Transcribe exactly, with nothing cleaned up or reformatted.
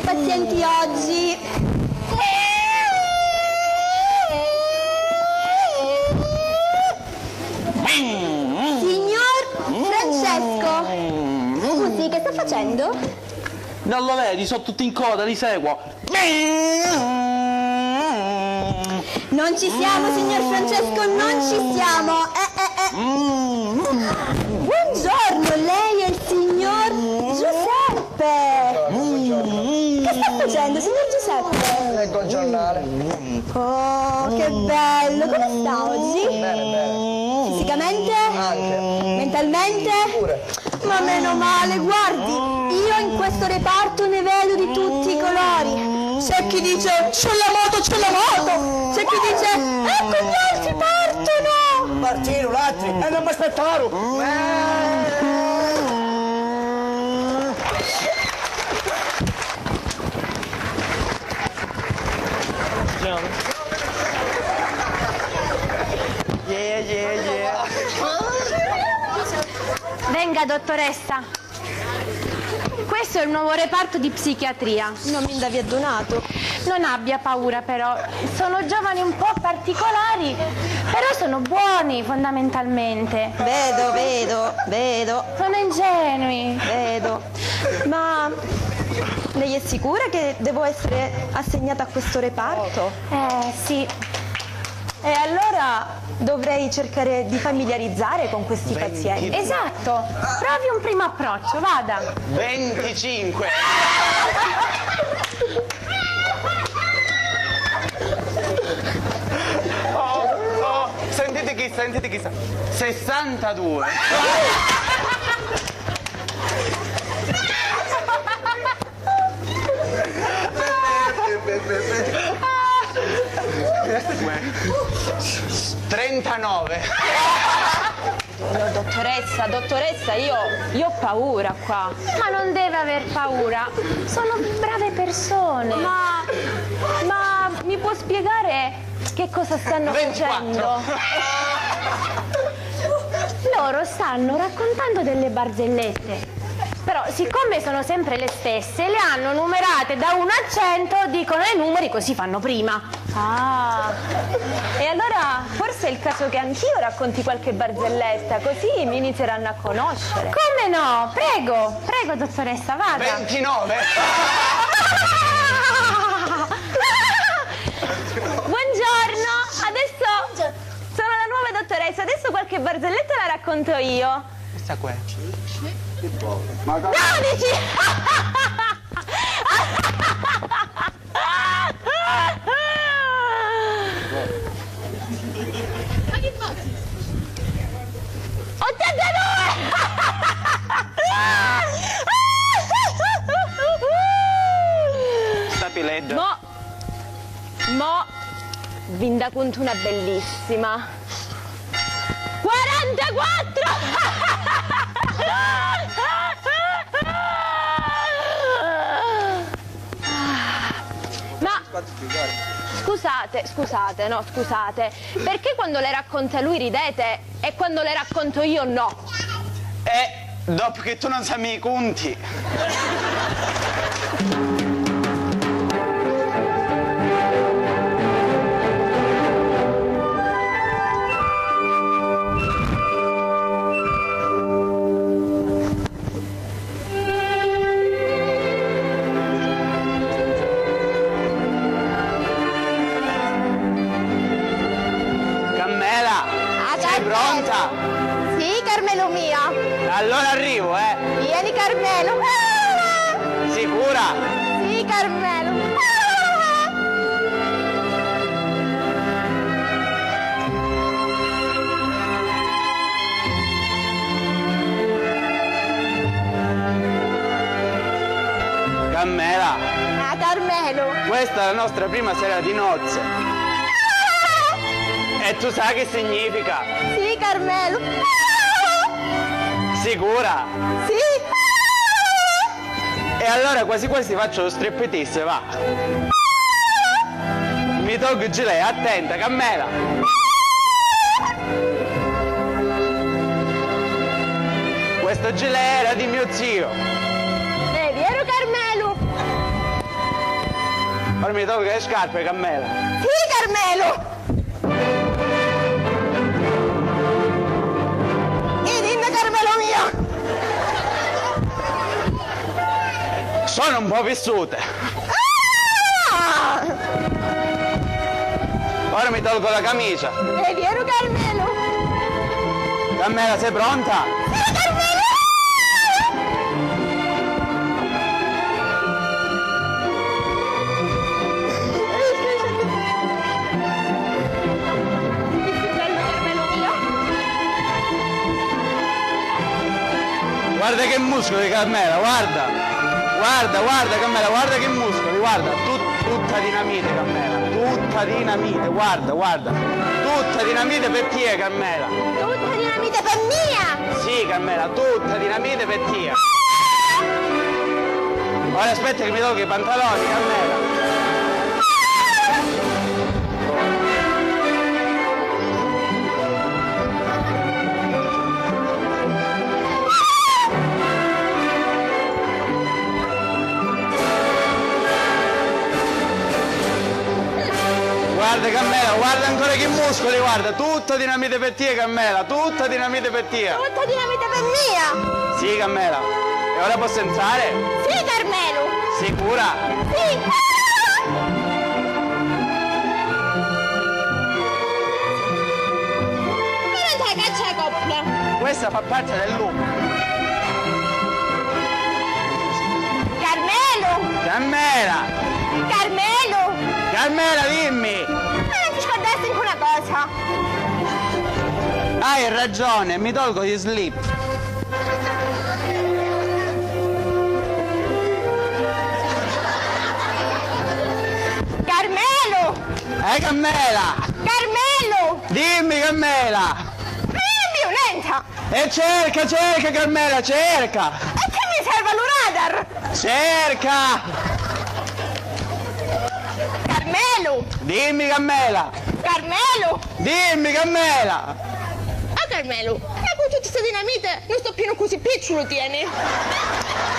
pazienti oggi? Signor Francesco. Scusi, che sta facendo? Non lo vedi, sono tutti in coda, li seguo. Non ci siamo, signor Francesco, non ci siamo. Eh, eh, eh. Buongiorno, lei è il signor Giuseppe. Che sta facendo, signor Giuseppe? Leggo il giornale. Oh, che bello. Come sta oggi? Bene, bene. Fisicamente? Anche. Mentalmente? Pure. Ma meno male, guardi, io in questo reparto ne vedo di tutti i colori. C'è chi dice c'è la moto, c'è la moto. C'è chi dice ecco gli altri partono. Partino, l'altri. E non mi aspettaro. Yeah, yeah, yeah. Venga, dottoressa. Questo è il nuovo reparto di psichiatria. Non mi andavi addonato. Non abbia paura però, sono giovani un po' particolari, però sono buoni fondamentalmente. Vedo, vedo, vedo, Sono ingenui. vedo. Ma lei è sicura che devo essere assegnata a questo reparto? Eh sì. E allora dovrei cercare di familiarizzare con questi pazienti. Esatto, provi un primo approccio, vada. venticinque. Oh, oh, sentite chi, sentite chi sta. sessantadue. trentanove. No, dottoressa, dottoressa, io, io ho paura qua. Ma non deve aver paura, sono brave persone. Ma, ma mi può spiegare che cosa stanno ventiquattro. facendo? Loro stanno raccontando delle barzellette. Però siccome sono sempre le stesse, le hanno numerate da uno a cento, dicono i numeri così fanno prima. Ah, e allora forse è il caso che anch'io racconti qualche barzelletta, così mi inizieranno a conoscere. Come no? Prego, prego dottoressa, vada. ventinove. Buongiorno, adesso sono la nuova dottoressa, adesso qualche barzelletta la racconto io. Questa qua. dodici! Sta piledda. Mo, mo, vi racconto una bellissima. quarantaquattro! Ma scusate, scusate, no, scusate, perché quando le racconta lui ridete e quando le racconto io no? E dopo che tu non sai i conti. Pronta? Sì, Carmelo mia. Allora arrivo, eh. Vieni, Carmelo. Sicura? Sì, Carmelo. Carmela. Ah, Carmelo. Questa è la nostra prima sera di nozze. E tu sai che significa? Sì, Carmelo. Sicura? Sì. E allora quasi quasi faccio lo striptease, va. Mi tolgo il gilet, attenta, Carmela. Questo gilet era di mio zio. È vero, Carmelo? Ora mi tolgo le scarpe, Carmela. Sì, Carmelo! E dimmi, Carmelo mio! Sono un po' vissute. Ah! Ora mi tolgo la camicia. È vero, Carmelo? Carmela, sei pronta? Sì, Carmelo! Guarda che muscoli, Carmela, guarda! Guarda, guarda, Carmela, guarda che muscoli, guarda! Tut- tutta dinamite, Carmela! Tutta dinamite, guarda, guarda! Tutta dinamite per te, Carmela! Tutta dinamite per mia! Sì, Carmela, tutta dinamite per te! Ora aspetta che mi tolgo i pantaloni, Carmela! Guarda Carmela, guarda ancora che muscoli, guarda, tutta dinamite per te, Carmela, tutta dinamite per te. Tutta dinamite per mia! Sì, Carmela. E ora posso entrare? Sì, Carmelo! Sicura? Sì! Ma non caccia la coppia! Questa fa parte del look. Carmelo! Carmela! Carmelo! Carmela, dimmi! Ma non ti scordarsi in una cosa! Hai ragione, mi tolgo gli slip. Carmelo! Eh, Carmela! Carmelo! Dimmi, Carmela! Ma è violenta! E cerca, cerca, Carmela, cerca! E che mi serve l'uradar? Cerca! Carmelo! Dimmi, Carmela! Carmelo! Dimmi, Carmela! Ah, Carmelo, ma con tutta questa dinamite non sto più così piccolo, tieni!